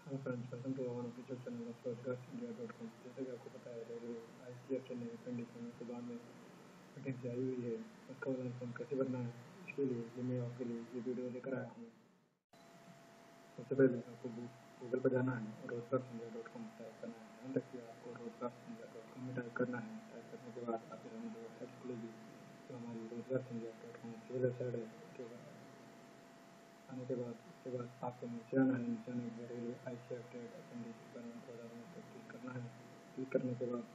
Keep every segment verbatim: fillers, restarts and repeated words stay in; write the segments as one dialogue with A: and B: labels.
A: Friends, welcome to our official channel of Rojgar India dot com. जैसे कि आपको पता है, railway I C F trade apprentice में सुबह में वैकेंसी आई हुई है। उसका ऑनलाइन फॉर्म कैसे भरना है, इसके लिए ये मैं आपके लिए ये वीडियो लेकर आया हूँ। सबसे पहले आपको गूगल पर जाना है और रोजगार इंडिया डॉट कॉम टाइप करना है। ध्यान रखिए, आपको रोजगार इंडिया डॉट कॉम में टाइप करना है। टाइप करने के बाद आपके सामने जो वेबसाइट खुलेगी, तो हमारी रोजगार इंडिया डॉट कॉम ये वेबसाइट है। उसके बाद आने के बाद उसके बाद आपको नीचे आना है। नीचे आने के railway I C F trade apprentice recruitment दो हज़ार उन्नीस पर क्लिक करना है। क्लिक करने के बाद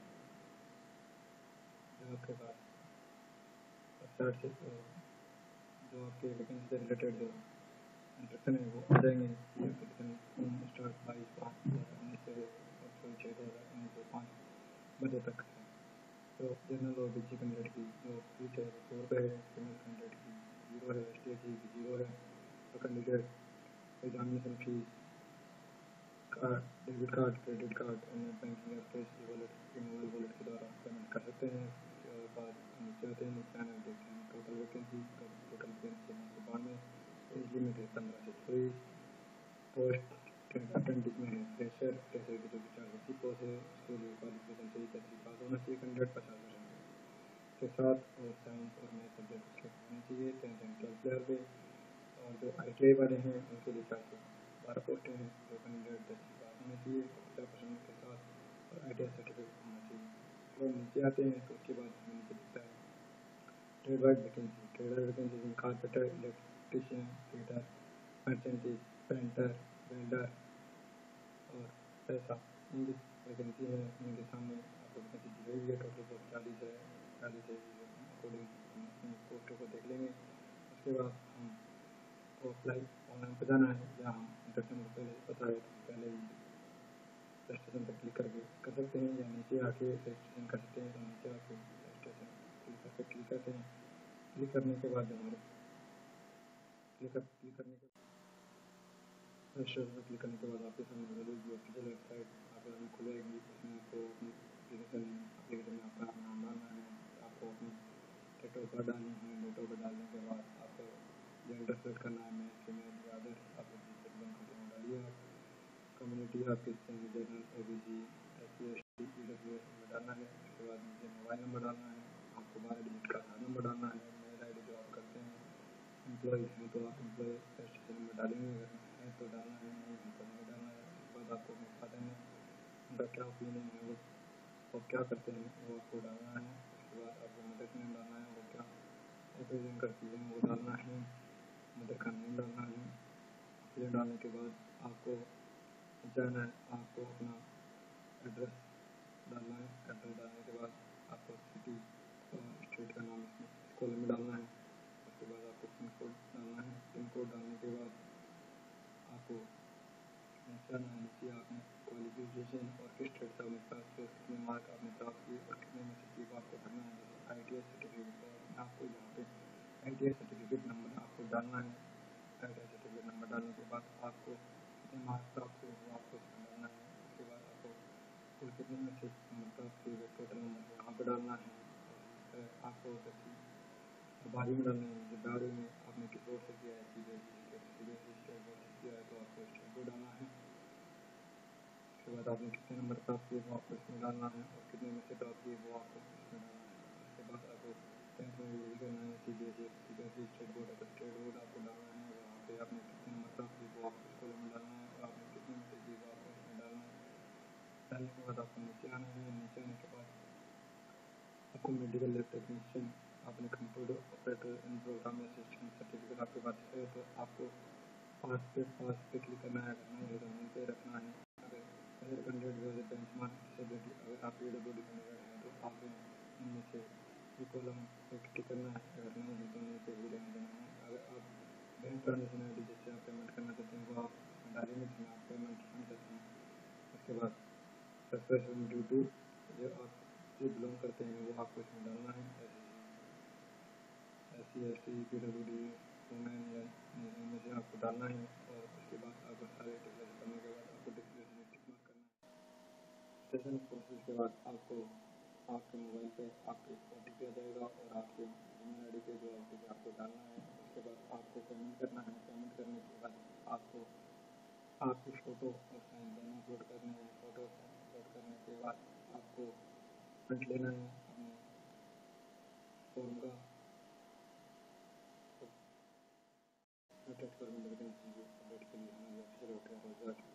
A: जो आपके पास वेबसाइट से जो आपके वैकेंसी से रिलेटेड जो इंस्ट्रक्शन है वो आ जाएंगे। ये एप्लीकेशन स्टार्ट बाईस पाँच दो हज़ार उन्नीस से सॉरी छः दो हज़ार उन्नीस से पाँच बजे तक है। तो जनरल और बी सी कैंडिडेट की जो फीस है सौ रुपये है। फीमेल कैंडिडेट की जीरो है। एस टी एस सी की जीरो है। तो candidate examination fees card, debit card, credit card, net banking या कैश वॉलेट के मोबाइल वॉलेट के द्वारा पेमेंट कर सकते हैं। उसके बाद नीचे आते हैं। नीचे आने देखते हैं टोटल वैकेंसी। टोटल वैकेंसी नौ सौ बानवे, एज लिमिट है पंद्रह से चौबीस। पोस्ट अप्रेंटिस में है फ्रेशर। फ्रेशर की जो चार सौ अस्सी पोस्ट है, उसके लिए क्वालिफिकेशन चाहिए दसवीं पास होना चाहिए कैंडिडेट पचास परसेंट के साथ, और साइंस और मैथ सब्जेक्ट उसके होने चाहिए। टेंथ एंड ट्वेल्थ क्लियर पे। और जो आई टी आई वाले हैं उनके लिए चार सौ बारह पोस्टें हैं। जो कैंडिडेट दसवीं पास होना चाहिए पचास परसेंट के साथ, और आई टी आई सर्टिफिकेट होना चाहिए। तो नीचे आते हैं तो उसके बाद हमें नीचे दिखता है trade wise vacancy. Trade wise vacancy में carpenter, electrician, fitter, machinist, painter, welder और ऐसा इनकी वैकेंसी है। इनके सामने आपको वैकेंसी दी गई है। टोटल पोस्ट चालीस है। चालीस है अकॉर्डिंग पोस्टों को देख लेंगे। उसके बाद हम तो अप्लाई ऑनलाइन पर जाना है। जहाँ हम इंस्ट्रक्शन को पहले पता है, पहले ही रजिस्ट्रेशन पर क्लिक करके कर सकते हैं, या नीचे आके रजिस्ट्रेशन कर सकते हैं। तो नीचे आके रजिस्ट्रेशन क्लिक करके क्लिक करते हैं। क्लिक करने के बाद हमारे क्लिक कर क्लिक करने के रजिस्ट्रेशन पर क्लिक करने के बाद आपके सामने जो ऑफिशियल वेबसाइट आपके सामने खुलेगी। उसमें आपको अपनी एप्लीकेशन एप्लीकेशन में आपका नाम डालना है। आपको अपनी डेट ऑफ बर्थ डालनी है। डेट ऑफ बर्थ डालने के बाद आपको जेंडर सेलेक्ट करना है, मेल फीमेल या अदर। आप डालिए। आप कम्युनिटी आपके general, O B C, S C S T, E W S में डालना है। उसके बाद नीचे मोबाइल नंबर डालना है। आपको बारह डिजिट का आधार नंबर डालना है। मेल आई डी जो आप करते हैं, एम्प्लॉय हैं तो आप एम्प्लॉय रजिस्ट्रेशन नंबर डालेंगे, अगर है तो डालना है, नहीं है तो नहीं डालना है। उसके बाद आपको अपने फादर ने उनका क्या ओपिनियन है, वो वो क्या करते हैं, वो आपको डालना है। उसके बाद आपको मदर का नेम डालना है, वो क्या रिप्रेजेंट करती है वो डालना है। मदर का नेम डालना है। ये डालने के बाद आपको जाना है। आपको अपना एड्रेस डालना है। एड्रेस डालने के बाद आपको सिटी और स्टेट का नाम इसमें इस कॉलम में डालना है। उसके बाद आपको पिन कोड डालना है। पिन कोड डालने के बाद आपको नीचे आना है। नीचे आपने क्वालिफिकेशन और किस ट्रेड से आपने पास किया, कितने मार्क आपने प्राप्त किए और कितने में से चीज़ आपको भरना है। जैसे आई टी आई सर्टिफिकेट है, आपको यहाँ पे I T I certificate number आपको डालना है। I T I certificate number डालने के बाद आपको कितने मार्क्स प्राप्त हुए वो आपको इसमें डालना है। उसके बाद आपको कुल कितने में से नंबर प्राप्त हुए वो टोटल नंबर यहाँ पर डालना है। और आपको दसवीं और बारहवीं में डालना है। जैसे बारहवीं में आपने किस बोर्ड से किया है, C B S E state C B S E state board से किया है तो आपको स्टेट बोर्ड डालना है। उसके बाद आपने कितने नंबर प्राप्त किए वो आपको इसमें डालना है, और कितने में से प्राप्त किए वो आपको इसमें डालना है। उसके बाद आपको टेंथ में भी करना है। C B S E C B S E state board है तो स्टेट बोर्ड आपको डालना है। वहाँ पे आपने कितने नंबर प्राप्त किए वो आपको इस कॉलम में डालना है, और आपने कितने में से किए वो आपको इसमें डालना है। डालने के बाद आपको नीचे आना है। नीचे आने के बाद आपको मेडिकल लैब टेक्नीशियन, आपने computer operator in programme assistant certificate आपके पास है तो आपको पास पे पास पे क्लिक करना है। अगर नहीं है तो नहीं पे रखना है। अगर अगर कैंडिडेट जो है बेंचमार्क डिसेबिलिटी, अगर आप पी डब्ल्यू डी कैंडिडेट हैं तो आप इनमें से ये कॉलम पे क्लिक करना है। अगर नहीं है तो नहीं पे ही रहने देना है। अगर आप बैंक ट्रांजेक्शन आई डी जिससे आप पेमेंट करना चाहते हैं वो आप इसमें डालेंगे जिसमें आप पेमेंट करना चाहते हैं। उसके बाद सब्सक्रिप्शन ड्यू टू जो आप जो बिलोंग करते हैं वो आपको इसमें डालना है। S C S T, P W D, women या इनमें से आपको डालना है। और उसके बाद आपको सारे डिक्लेरेशन करने के बाद आपको डिक्लेरेशन में टिक मार्क करना है। डिक्लेरेशन प्रोसेस के बाद आपको आपके मोबाइल पे आपके ओ टी पी आ जाएगा और आपके ईमेल आई डी पे जो ओ टी पी आपको डालना है। उसके बाद आपको पेमेंट करना है। पेमेंट करने के बाद आपको आपकी फ़ोटो और साइन दोनों अपलोड करने हैं। फ़ोटो अपलोड करने के बाद आपको प्रिंट लेना है अपने फॉर्म का, तो अपडेट कर अपडेट के लिए हमारी ऑफिशियल वेबसाइट